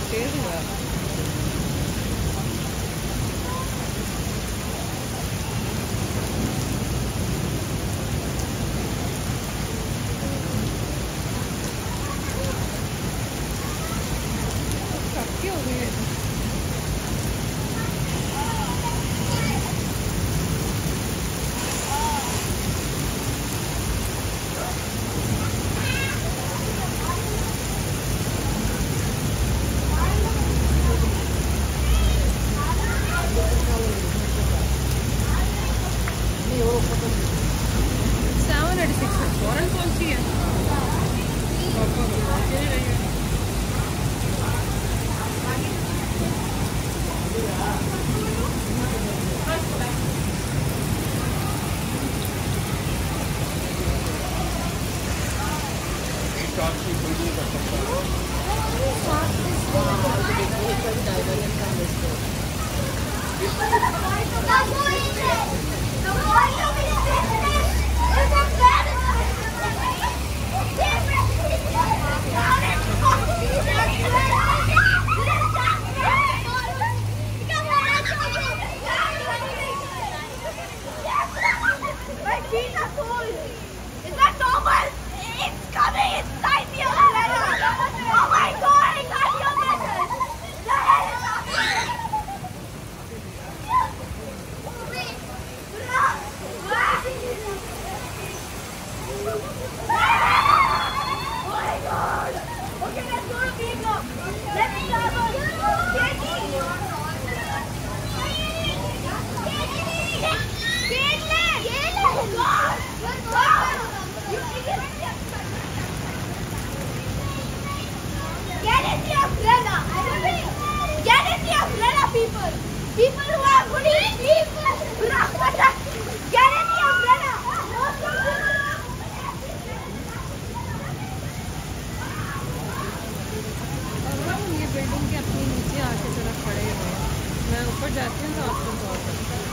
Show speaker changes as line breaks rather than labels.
तेज हुआ। हो गई है। वारंट कौन सी है?
People who are good people, get in the umbrella.
ये बिल्डिंग के अपने नीचे आके जरा खड़े हुए हैं। मैं ऊपर जाती हूँ तो आपको कॉल करती हूँ।